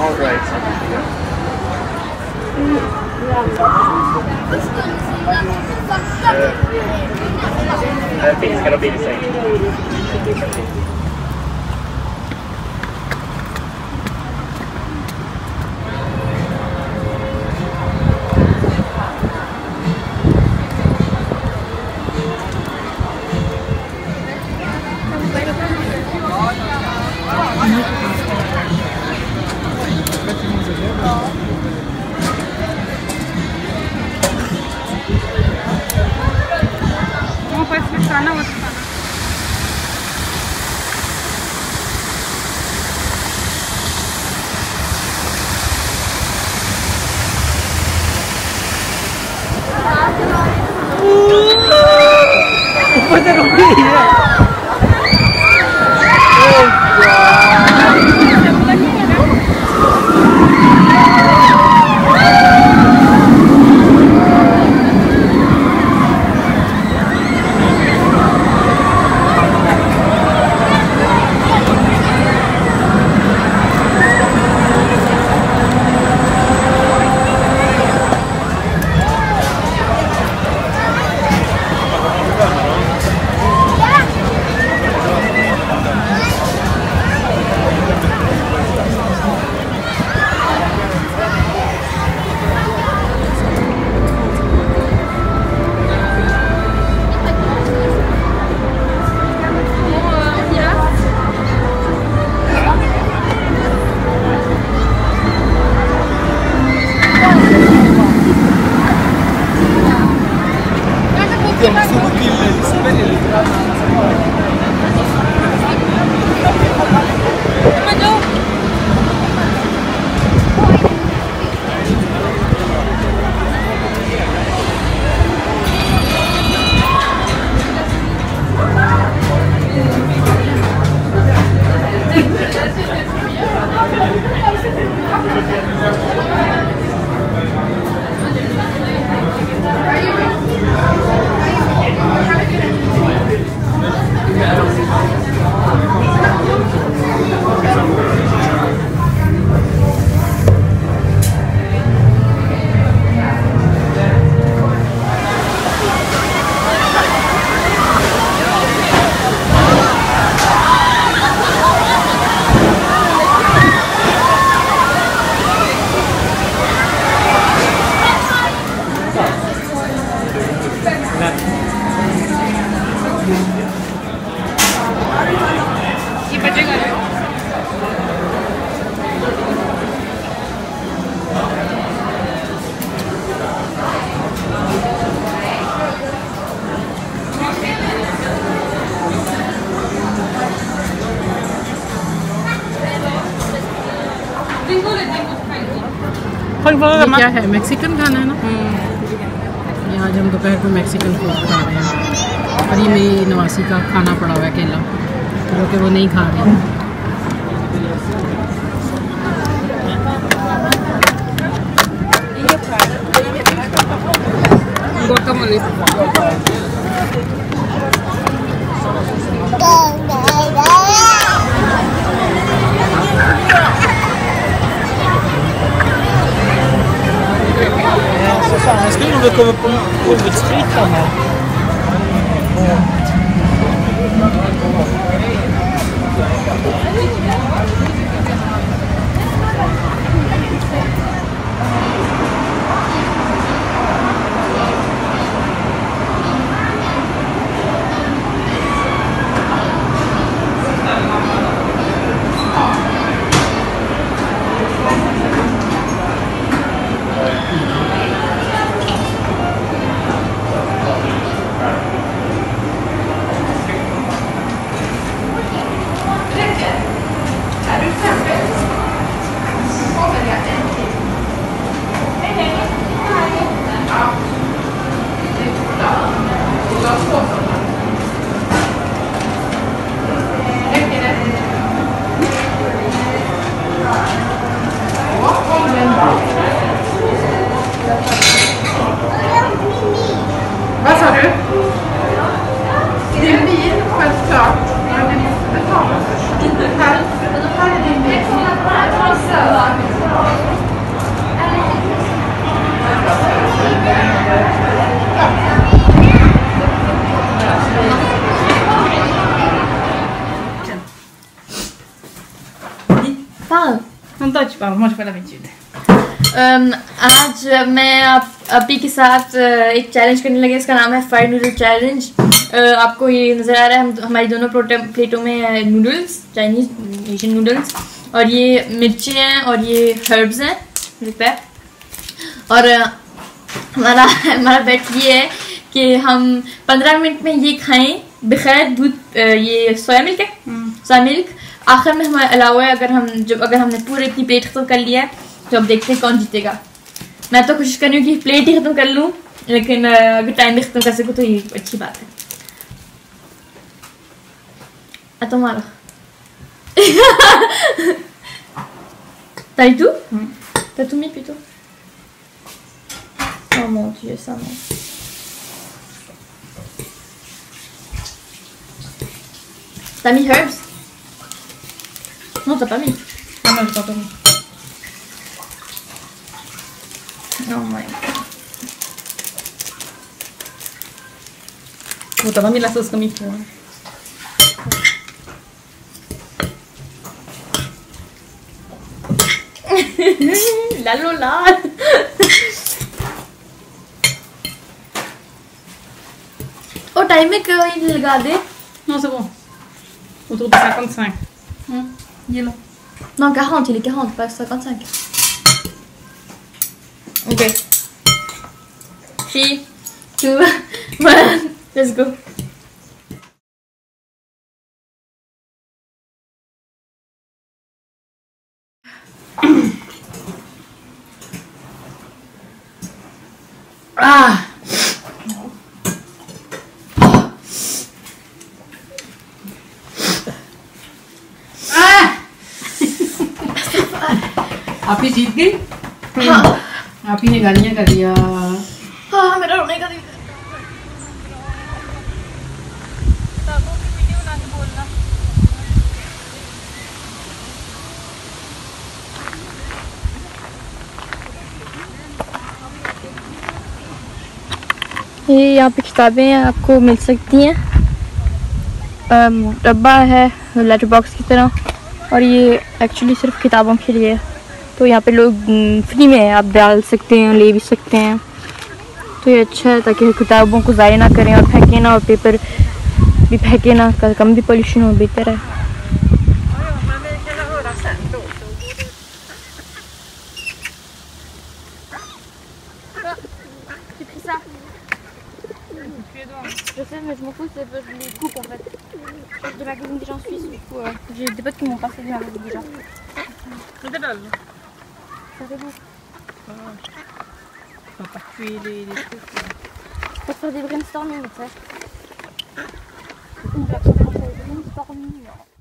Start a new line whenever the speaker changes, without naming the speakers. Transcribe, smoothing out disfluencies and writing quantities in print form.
All right. I think it's gonna be the same.
¿Cómo puedes explicar una bolsa?
ये क्या है? Mexican खाना है ना। ये आज हम दोपहर को मैक्सिकन फूड खा रहे हैं और ये मेरी नवासी का खाना पड़ा हुआ है अकेला, जो कि वो नहीं खा रही है। गुआकामोले
Misschien we komen over het street gaan.
Parle.
Non, toi tu parles, moi j'ai pas l'habitude.
आज मैं आपी के साथ एक चैलेंज करने लगे, इसका नाम है फ्राइड नूडल चैलेंज। आपको ये नज़र आ रहा है, हमारी दोनों प्लेटों में नूडल्स, चाइनीज़ एशियन नूडल्स, और ये मिर्ची हैं और ये हर्ब्स हैं लगता है। और हमारा बेट ये है कि हम 15 मिनट में ये खाएं बगैर दूध, ये सोया मिल्क है, सोया मिल्क आखिर में हमारे अलावा है। अगर हमने पूरी इतनी प्लेट खत्म कर लिया है तो अब देखते हैं कौन जीतेगा। मैं तो कोशिश कर रही हूँ कि प्लेट ही खत्म कर लूँ, लेकिन अगर टाइम भी खत्म कर सकूँ तो ये अच्छी बात है। तुम्हारा ताई तू तो तुम ही पी तो। Oh mon Dieu, ça non. T'as mis herbs? Non, t'as pas mis.
Non, j'ai pas mis.
Oh my god.
Bon, t'as pas mis la sauce comme il faut. Hein.
La Lola. Oh, time में कहीं लगा दे।
Non, c'est bon. Autour de 55.
ये लो। Non, 40, il est 40, pas 55. Ok. 3, 2, 1, let's go.
Ah! आप ही जीत गई?
हाँ।
आप ही ने गालियाँ कर दिया।
हाँ, मेरा रोने का दिल। ये यहाँ पे किताबें आपको मिल सकती हैं, डब्बा है लेटर बॉक्स की तरह, और ये एक्चुअली सिर्फ किताबों के लिए है। तो यहाँ पे लोग फ्री में आप डाल सकते हैं, ले भी सकते हैं। तो ये अच्छा है ताकि किताबों को ज़ाया ना करें और फेंके ना, और पेपर भी फेंके ना, कम भी पोल्यूशन हो, बेहतर है। Je sais, mais je m'en fous, c'est les coupes en fait. De magazine des gens suisses, du coup, j'ai des potes qui m'ont passé du magazine des gens.
C'est drôle.
Ça fait beau.
On va pas tuer les trucs.
Pour faire des brainstorming, tu sais. Une personne pour faire des brainstorming.